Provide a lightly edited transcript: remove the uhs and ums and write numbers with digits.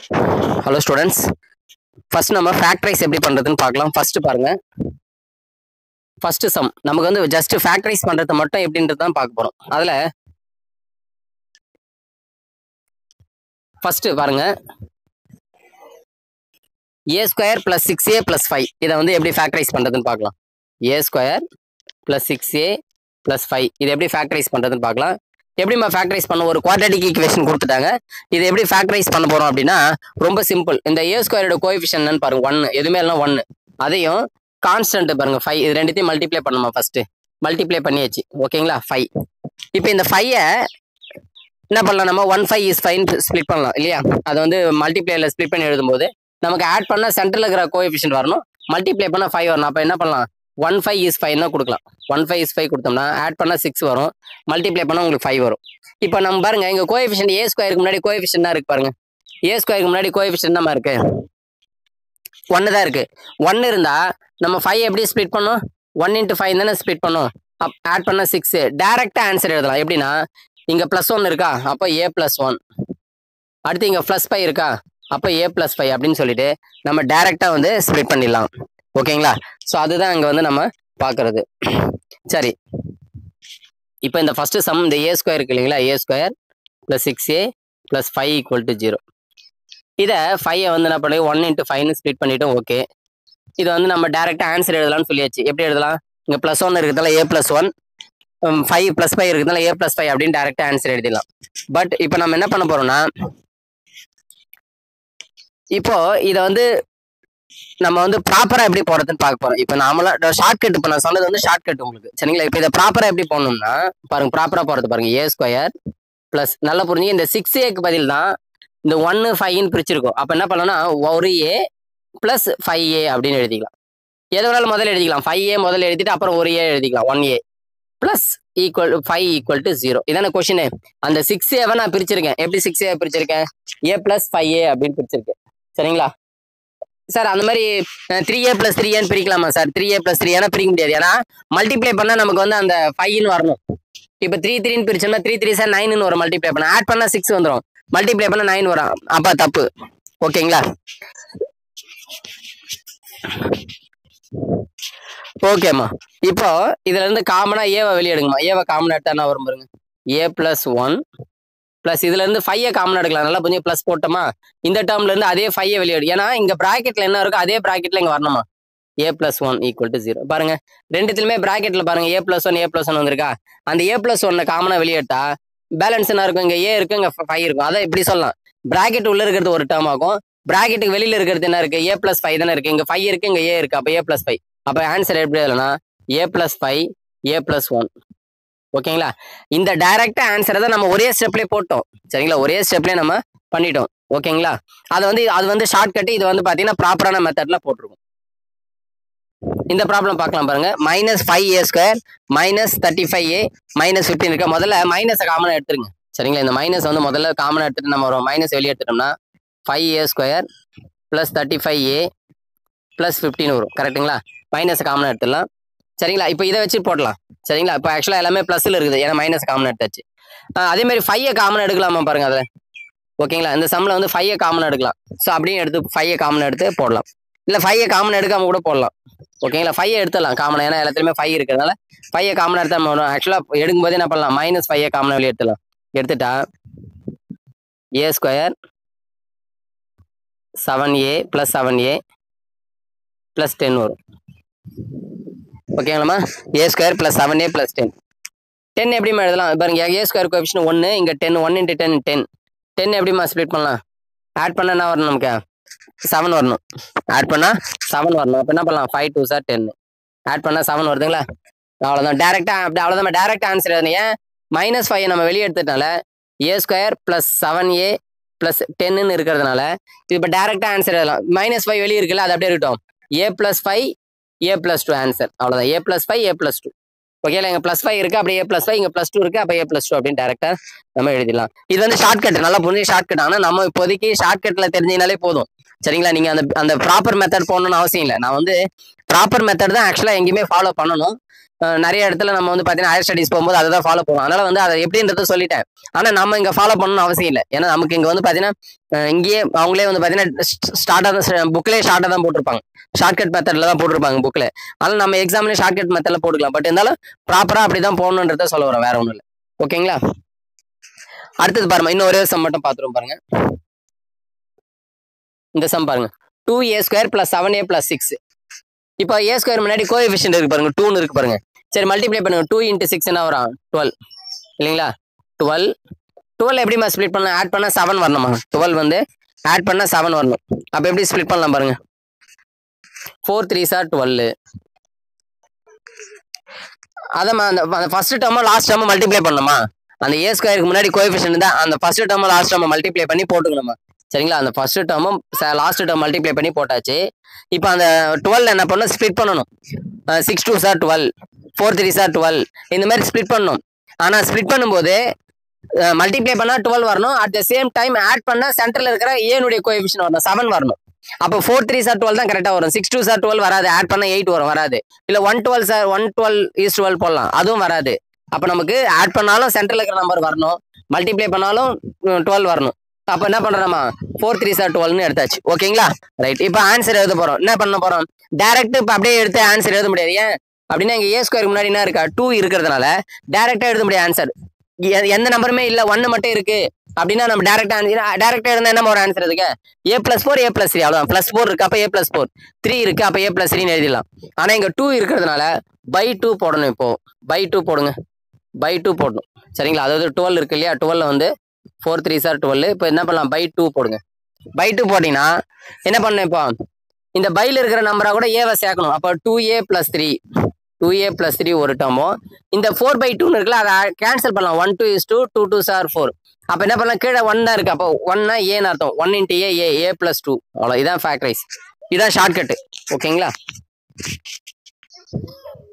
Hello students. First நம்ம factorize எப்படி பண்றதுன்னு பார்க்கலாம். First பாருங்க. First sum. நமக்கு வந்து just factorize பண்றது மட்டும் எப்படின்றது தான் பார்க்க போறோம். அதுல first பாருங்க. a square plus 6a plus 5. இதை வந்து எப்படி factorize பண்றதுன்னு பார்க்கலாம். a square plus 6a plus 5. இதை எப்படி factorize பண்றதுன்னு பார்க்கலாம். எப்படிமா ஃபேக்டரைஸ் பண்ண ஒரு குவாட்ரேட்டிக் ஈக்குவேஷன் கொடுத்துட்டாங்க. இது எப்படி ஃபேக்டரைஸ் பண்ண போறோம் அப்படின்னா ரொம்ப சிம்பிள். இந்த ஏ ஸ்கொயரோட கோஎஃபிஷியன்ட் என்னன்னு பாருங்க 1, எதுவுமே இல்லைனா 1. அதையும் கான்ஸ்டன்ட் பாருங்க 5, இது ரெண்டுத்தையும் மல்டிப்ளை பண்ணுமா. ஃபர்ஸ்ட் மல்டிப்ளை பண்ணியாச்சு, ஓகேங்களா. 5. இப்போ இந்த 5-ஐ என்ன பண்ணலாம், நம்ம 1 5 is 5 ஸ்ப்ளிட் பண்ணலாம் இல்லையா. அதை வந்து மல்டிப்ளைல ஸ்ப்ளிட் பண்ணி எழுதும்போது நமக்கு ஆட் பண்ணால் சென்டரில் இருக்கிற கோஎஃபிஷியன்ட் வரணும், மல்டிப்ளை பண்ணால் 5 வரணும். அப்போ என்ன பண்ணலாம், 1 5 is 5 கொடுக்கலாம். 1 5 is 5 கொடுத்தோம்னா ஆட் பண்ணால் 6 வரும், மல்டிப்ளை பண்ணால் உங்களுக்கு 5 வரும். இப்போ நம்ம பாருங்க இங்கே கோஎஃபிஷியன்ட் ஏ ஸ்கொயருக்கு முன்னாடி கோஎஃபிஷியன்ட் தான் இருக்கு பாருங்க. ஏ ஸ்கொயருக்கு முன்னாடி கோஎஃபிஷியன்ட் நம்ம இருக்கு 1 தான் இருக்கு. 1 இருந்தா நம்ம 5 எப்படி ஸ்ப்ளிட் பண்ணோம், 1 into 5 தானே ஸ்ப்ளிட் பண்ணோம். ஆட் பண்ண 6. டைரக்டா ஆன்சர் எழுதலாம். எப்படின்னா இங்க +1 இருக்கா, அப்போ a + 1. அடுத்து இங்க +5 இருக்கா, அப்போ a + 5 அப்படின்னு சொல்லிட்டு நம்ம டைரக்டா வந்து ஸ்ப்ளிட் பண்ணிடலாம், ஓகேங்களா. ஸோ அதுதான் இங்க வந்து நம்ம பார்க்கறது. சரி, இப்போ இந்த ஃபர்ஸ்ட் சம் இந்த ஏ ஸ்கொயர் இருக்கு இல்லைங்களா, a square plus 6a plus 5 = 0. இதை 5-ஐ வந்து என்ன பண்ணி 1 into 5 ஸ்ப்ளிட் பண்ணிட்டோம், ஓகே. இதை வந்து நம்ம டைரக்டா ஆன்சர் எழுதலாம்னு சொல்லியாச்சு. எப்படி எழுதலாம், இங்க +1 இருக்கிறதால a + 1, 5 + 5 இருக்கிறதால a + 5 அப்படின்னு டைரக்டா ஆன்சர் எழுதிடலாம். பட் இப்போ நம்ம என்ன பண்ண போறோம்னா, இப்போ இதை வந்து நம்ம வந்து ப்ராப்பரா எப்படி போறதுன்னு பார்க்க போறோம். இப்போ நாமளா ஷார்ட்கட், இப்போ நான் சொன்னது வந்து ஷார்ட்கட் உங்களுக்கு, சரிங்களா. இப்போ இதை ப்ராப்பரா எப்படி போடணும்னா பாருங்க, ப்ராப்பரா போறது பாருங்க. a ஸ்கொயர் பிளஸ், நல்லா புரிஞ்சுங்க, இந்த 6a பதில் தான் இந்த 1 5ன்னு பிரிச்சிருக்கோம். அப்போ என்ன பண்ணலாம்னா ஒரு a + 5a அப்படின்னு எழுதிக்கலாம். எது வேணாலும் முதல்ல எழுதிக்கலாம். 5a முதல்ல எழுதிட்டு அப்புறம் ஒரு a எழுதிக்கலாம். 1a + 5 = 0. இதான கொஸ்டின். அந்த 6a நான் பிரிச்சிருக்கேன். எப்படி 6a பிரிச்சிருக்கேன், a + 5a அப்படின்னு பிரிச்சிருக்கேன், சரிங்களா. சார் அந்த மாதிரி 3a + 3a பிரிக்கலாமா sir, 3a + 3a பிரிக்க முடியாது. ஏன்னா மல்டிப்ளை பண்ணா நமக்கு வந்து அந்த 5ன்னு வரணும். இப்போ 3 3ன்னு பிரிச்சோம்னா 3 3 சார் 9ன்னு வரும். மல்டிப்ளை பண்ண ஆட் பண்ணா 6 வந்துடும், மல்டிப்ளை பண்ணா 9 வரும். அப்ப தப்பு, ஓகேங்களா. ஓகேம்மா. இப்போ இதுல இருந்து காமனா ஏவை வெளியே எடுங்கம்மா. ஏவை காமனா எடுத்தா என்ன வரும் பாருங்க, a + 1 பிளஸ் இதுல இருந்து 5-ஐ காமன் எடுக்கலாம். நல்லா கொஞ்சம் பிளஸ் போட்டோமா, இந்த டேர்ம்ல இருந்து அதே 5-ஐ வெளியே எடு. ஏன்னா இங்க பிராக்கெட்ல என்ன இருக்கோ அதே பிராக்கெட்ல இங்க வரணுமா. a + 1 = 0. பாருங்க ரெண்டுத்துலயுமே பிராக்கெட்ல பாருங்க a + 1 a + 1 வந்திருக்கா. அந்த a + 1 காமனா வெளியே எடுத்தா பேலன்ஸ் என்ன இருக்கும், இங்க a இருக்கு, இங்க 5 இருக்கும். அதான் இப்படி சொல்லலாம், பிராக்கெட் உள்ள இருக்கிறது ஒரு டேர்ம் ஆகும், பிராக்கெட்டுக்கு வெளியில இருக்கிறது என்ன இருக்கு, a + 5 தானே இருக்கு. இங்க 5 இருக்கு, இங்க a இருக்கு, அப்ப a + 5. அப்ப ஆன்சர் எப்படி எழுதலாம், a + 5 a + 1, ஓகேங்களா. இந்த டைரக்டா ஆன்சரை தான் நம்ம ஒரே ஸ்டெப்லேயே போட்டோம், சரிங்களா. ஒரே ஸ்டெப்லேயே நம்ம பண்ணிட்டோம், ஓகேங்களா. அது வந்து ஷார்ட் கட். இது வந்து பாத்தீங்கன்னா ப்ராப்பரான மெத்தட்ல போட்டிருக்கும். இந்த ப்ராப்ளம் பார்க்கலாம் பாருங்க. -5a² -35a -15 இருக்கா. முதல்ல மைனஸை காமனா எடுத்துருங்க, சரிங்களா. இந்த மைனஸ் வந்து முதல்ல காமனா எடுத்துட்டு நம்ம ஒரு மைனஸ் வெளியே எடுத்துட்டோம்னா 5a² + 35a + 15 வரும், கரெக்டுங்களா. மைனஸை காமனா எடுத்துடலாம், சரிங்களா. இப்போ இதை வச்சு போடலாம், சரிங்களா. இப்போ ஆக்சுவலாக எல்லாமே ப்ளஸ்ல இருக்குது, ஏன்னா மைனஸ் காமன் எடுத்தாச்சு. அதே மாதிரி 5-ஐ காமன் எடுக்கலாமா பாருங்க அதில், ஓகேங்களா. இந்த சம்மில் வந்து 5-ஐ காமன் எடுக்கலாம். ஸோ அப்படியும் எடுத்து 5-ஐ காமன் எடுத்து போடலாம், இல்லை 5-ஐ காமன் எடுக்காம கூட போடலாம், ஓகேங்களா. 5-ஐ எடுத்துடலாம் காமன், ஏன்னா எல்லாத்துலேயுமே 5 இருக்கிறதுனால 5-ஐ காமன் எடுத்தா வரும். ஆக்சுவலாக எடுக்கும்போது என்ன பண்ணலாம், -5-ஐ காமன் வெளியே எடுத்துடலாம். எடுத்துட்டா a² 7a + 7a + 10 வரும், ஓகேங்களாம்மா. a² + 7a + 10. 10 எப்படிமா எழுதலாம் பாருங்க, a² கோஎஃபிஷியன்ட் 1, இங்க 10, 1 into 10 10. 10 எப்படிமா ஸ்ப்ளிட் பண்ணலாம், ஆட் பண்ணா என்ன வரணும், நமக்கு 7 வரணும். ஆட் பண்ணா 7 வரணும். அப்போ என்ன பண்ணலாம், 5 2s are 10, ஆட் பண்ணா 7 வருதுங்களா. அவ்வளோதான், டேரக்டா அப்படி அவ்வளோதான் டேரக்ட் ஆன்சர். ஏன் -5 நம்ம வெளியே எடுத்துட்டனால a² + 7a + 10ன்னு இருக்கிறதுனால இது இப்போ டேரக்டா ஆன்சர் எழுதலாம். -5 வெளியே இருக்குல்ல, அது அப்படியே இருக்கட்டும். a + 5 a + 2 ஆன்சர், அவ்வளோதான். a + 5 a + 2, ஓகேல. இங்க +5 இருக்கு, அப்படியே a + 5, இங்க +2 இருக்கு, அப்போ a + 2 அப்படின்னு டேரக்டா நம்ம எழுதிடலாம். இது வந்து ஷார்ட் கட், நல்லா புரிஞ்சு ஷார்ட் கட். ஆனால் நம்ம இப்போதைக்கு ஷார்ட் கட்ல தெரிஞ்சினாலே போதும், சரிங்களா? நீங்க அந்த ப்ராப்பர் மெத்தட் போடணும்னு அவசியம் இல்லை. நான் வந்து ப்ராப்பர் மெத்தட் தான் ஆக்சுவலா எங்கேயுமே ஃபாலோ பண்ணணும். நிறைய இடத்துல நம்ம வந்து பார்த்தீங்கன்னா ஹையர் ஸ்டடீஸ் போகும்போது அதை தான் ஃபாலோ பண்ணுவோம். அதனால வந்து அதை எப்படின்றத சொல்லிட்டேன். ஆனால் நம்ம இங்கே ஃபாலோ பண்ணணும்னு அவசியம் இல்லை. ஏன்னா நமக்கு இங்கே வந்து பார்த்தீங்கன்னா இங்கேயே அவங்களே வந்து பார்த்தீங்கன்னா ஸ்டார்டாக புக்லேயே ஷார்ட்டாக தான் போட்டிருப்பாங்க. ஷார்ட்கட் மெத்தடில் தான் போட்டிருப்பாங்க புக்கில். அதனால் நம்ம எக்ஸாம்லேயே ஷார்ட்கட் மெத்தடில் போட்டுக்கலாம். பட் இருந்தாலும் ப்ராப்பராக அப்படி தான் போகணுன்றத சொல்ல வரோம், வேற ஒன்றும் இல்லை. ஓகேங்களா? அடுத்தது பாருங்க, இன்னும் ஒரே சம் மட்டும் பார்த்துருவோம் பாருங்க. இந்த சம் பாருங்க, 2a² + 7a + 6. இப்போ a² முன்னாடி கோஎஃபிஷியன்ட் இருக்கு பாருங்க, 2ன்னு இருக்கு பாருங்க. சரி, மல்டிப்ளை பண்ணுங்க. 2 × 6 என்ன வரும்? 12 இல்லைங்களா? 12 எப்படிமா ஸ்ப்ளிட் பண்ணலாம்? ஆட் பண்ணால் 7 வரணுமா? 12 வந்து ஆட் பண்ணால் 7 வரணும். அப்போ எப்படி ஸ்ப்ளிட் பண்ணலாம் பாருங்க. 4 3s are 12. அதாம்மா, அந்த ஃபர்ஸ்ட் டேர்மும் லாஸ்ட் டேர்மும் மல்டிப்ளை பண்ணணுமா? அந்த a² முன்னாடி கோஎஃபிஷியன்ட் தான், அந்த ஃபர்ஸ்ட் டேர்மும் லாஸ்ட் டேர்மும் மல்டிப்ளை பண்ணி போட்டுக்கணுமா? சரிங்களா? அந்த ஃபர்ஸ்ட் டேர்மும் லாஸ்ட் டேர்ம் மல்டிப்ளை பண்ணி போட்டாச்சு. இப்போ அந்த 12 என்ன பண்ணணும்? ஸ்ப்ளிட் பண்ணணும். 6 2s are 12, 4 3s are 12, இந்த மாதிரி ஸ்ப்ளிட் பண்ணணும். ஆனால் ஸ்ப்ளிட் பண்ணும்போது மல்டிப்ளை பண்ணால் 12 வரணும். At the same time add பண்ணால் சென்டரில் இருக்கிற ஏனுடைய கோஎஃபிஷியன்ட் வரணும், 7 வரணும். அப்போ 4 3s are 12 தான் கரெக்டாக வரும். 6 2s are 12 வராது, ஆட் பண்ணால் 8 வரும், வராது. இல்லை 112 போடலாம், அதுவும் வராது. அப்போ நமக்கு ஆட் பண்ணாலும் சென்டரில் இருக்கிற நம்பர் வரணும், மல்டிப்ளை பண்ணாலும் 12 வரணும். அப்போ என்ன பண்ணுறோமா? 4 3s are 12ன்னு எடுத்தாச்சு. ஓகேங்களா? ரைட். இப்போ ஆன்சர் எழுத போகிறோம். என்ன பண்ண போகிறோம்? டேரக்ட் இப்போ அப்படியே எடுத்து ஆன்சர் எழுத முடியாது. ஏன் அப்படின்னா இங்கே a² முன்னாடி என்ன இருக்கா? 2 இருக்கிறதுனால டேரக்டாக எழுத முடியாது ஆன்சர். எந்த நம்பருமே இல்லை, 1 மட்டும் இருக்கு அப்படின்னா நம்ம டேரக்டா இருந்தால் என்ன ஒரு ஆன்சர் இருக்கு? a + 4 a + 3 அவ்வளோதான். +4 இருக்கு, அப்போ a + 4. 3 இருக்கு, அப்போ a + 3ன்னு எழுதிடலாம். ஆனால் இங்கே 2 இருக்கிறதுனால /2 போடணும். இப்போ /2 போடுங்க, /2 போடணும். சரிங்களா? அதாவது 12 இருக்கு இல்லையா? 12 வந்து 4 3s are 12. இப்போ என்ன பண்ணலாம்? /2 போடுங்க. /2 போட்டீங்கன்னா என்ன பண்ணணும்? இப்போ இந்த பையில் இருக்கிற நம்பராக கூட ஏவை சேர்க்கணும். அப்போ 2a + 3, 2a + 3 ஒரு டேர்மும், இந்த 4/2 இருக்குல்ல, அதை கேன்சல் பண்ணலாம். 1 2 is 2, 2 2s are 4. அப்போ என்ன பண்ணலாம்? கீழே 1 தான் இருக்கு, அப்போ 1னா ஏன்னு அர்த்தம். 1 × a + 2. அவ்வளோ, இதான் ஃபேக்டரைஸ், இதான் ஷார்ட்கட்டு. ஓகேங்களா?